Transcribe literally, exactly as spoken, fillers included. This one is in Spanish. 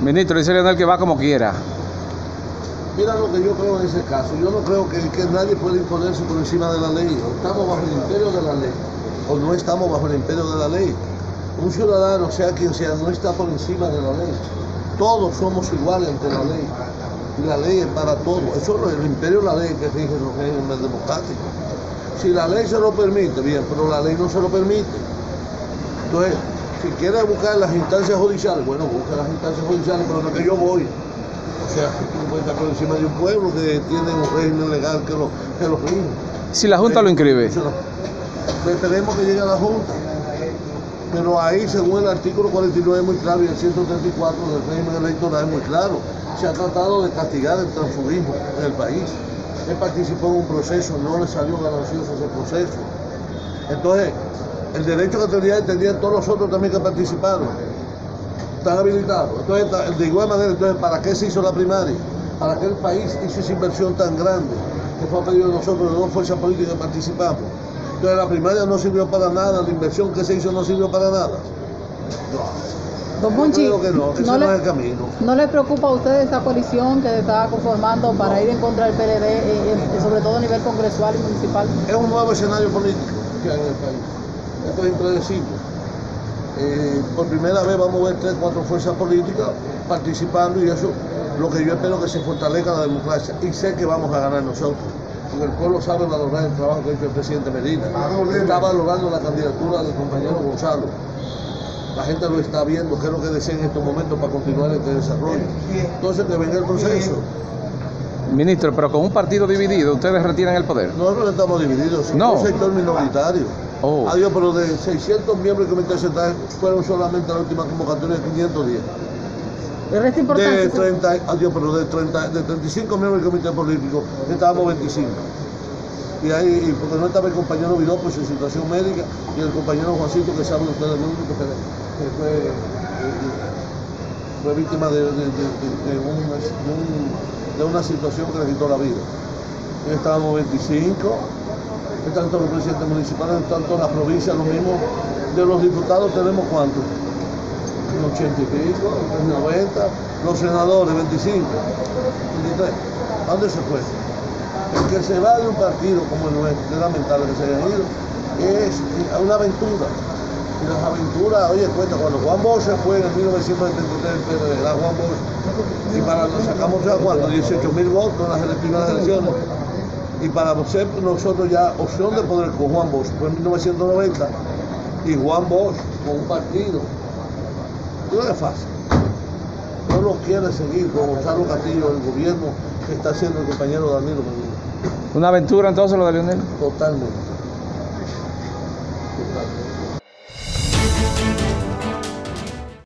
Ministro, dice Leonel que va como quiera. Mira lo que yo creo en ese caso. Yo no creo que, que nadie pueda imponerse por encima de la ley. O estamos bajo el imperio de la ley, o no estamos bajo el imperio de la ley. Un ciudadano, sea quien sea, no está por encima de la ley. Todos somos iguales ante la ley. Y la ley es para todos. Eso es el imperio de la ley que rige los regímenes democráticos. Si la ley se lo permite, bien, pero la ley no se lo permite. Entonces, si quiere buscar las instancias judiciales, bueno, busca las instancias judiciales, pero no que yo voy. O sea, no puede estar por encima de un pueblo que tiene un régimen legal que lo, que lo rige. Si la Junta lo inscribe. Esperemos que llegue a la Junta. Pero ahí, según el artículo cuarenta y nueve, es muy claro, y el ciento treinta y cuatro del régimen electoral es muy claro. Se ha tratado de castigar el transfugismo en el país. Él participó en un proceso, no le salió ganancioso ese proceso. Entonces, el derecho que tendría él, tendrían todos los otros también que participaron. Están habilitados. Entonces, de igual manera, entonces, ¿para qué se hizo la primaria? ¿Para qué el país hizo esa inversión tan grande que fue a pedido de nosotros, de dos fuerzas políticas que participamos? Entonces, la primaria no sirvió para nada, la inversión que se hizo no sirvió para nada. No. Don Monchi, no, no, no, no, es el camino. ¿No le preocupa a usted esta coalición que se está conformando para no. ir en contra del P L D, eh, eh, sobre todo a nivel congresual y municipal? Es un nuevo escenario político que hay en el país. Esto es impredecible. Eh, por primera vez vamos a ver tres, cuatro fuerzas políticas participando y eso lo que yo espero que se fortalezca la democracia. Y sé que vamos a ganar nosotros, porque el pueblo sabe valorar el trabajo que ha hecho el presidente Medina. Está valorando la candidatura del compañero Gonzalo. La gente lo está viendo, qué es lo que desea en estos momentos para continuar este desarrollo. Entonces, que venga el proceso. Ministro, pero con un partido dividido, ¿ustedes retiran el poder? Nosotros estamos divididos, no. Un sector minoritario. Oh. Adiós, pero de seiscientos miembros del comité central fueron solamente la última convocatoria de quinientos diez. ¿El resto importante? De treinta, adiós, pero de, treinta, de treinta y cinco miembros del comité político estábamos veinticinco. Y ahí, y porque no estaba el compañero Vidó por su situación médica, y el compañero Juancito, que saben ustedes muy bien, que fue, eh, fue víctima de, de, de, de, una, de, un, de una situación que le quitó la vida. Y estábamos veinticinco, están todos los presidentes municipales, están todas las provincias, lo mismo. De los diputados tenemos cuántos, ochenta y pico, noventa, los senadores veinticinco, veintitrés. ¿A dónde se fue? El que se va de un partido como el nuestro, que es lamentable que se haya ido, es una aventura. Y las aventuras, oye, cuenta, cuando Juan Bosch se fue en mil novecientos setenta y tres, el P R D, era Juan Bosch, y para nos sacamos a cuánto, dieciocho mil votos en las primeras elecciones, y para ser nosotros ya opción de poder con Juan Bosch, fue en mil novecientos noventa, y Juan Bosch con un partido. No es fácil. No lo quiere seguir con Gonzalo Castillo, el gobierno que está haciendo el compañero Danilo Medina. ¿Una aventura entonces lo de Leonel? Totalmente. Totalmente.